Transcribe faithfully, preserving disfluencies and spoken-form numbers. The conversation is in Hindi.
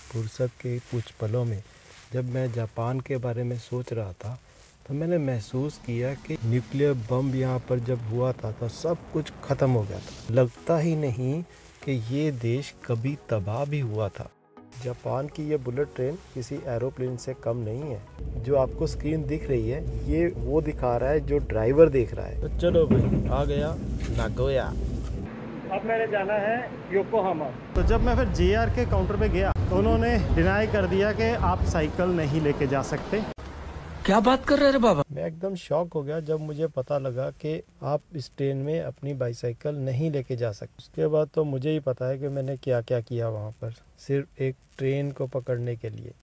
फुर्सत के कुछ पलों में जब मैं जापान के बारे में सोच रहा था तो मैंने महसूस किया कि न्यूक्लियर बम यहाँ पर जब हुआ था तो सब कुछ ख़त्म हो गया था। लगता ही नहीं कि ये देश कभी तबाह भी हुआ था। जापान की ये बुलेट ट्रेन किसी एरोप्लेन से कम नहीं है। जो आपको स्क्रीन दिख रही है ये वो दिखा रहा है जो ड्राइवर देख रहा है। तो चलो भाई, आ गया नागोया। अब मैंने जाना है योकोहामा। तो जब मैं फिर जे आर के काउंटर पे गया तो उन्होंने डिनाई कर दिया कि आप साइकिल नहीं लेके जा सकते। क्या बात कर रहे हैं बाबा? मैं एकदम शॉक हो गया जब मुझे पता लगा कि आप इस ट्रेन में अपनी बाईसाइकिल नहीं लेके जा सकते। उसके बाद तो मुझे ही पता है कि मैंने क्या क्या किया वहाँ पर, सिर्फ एक ट्रेन को पकड़ने के लिए।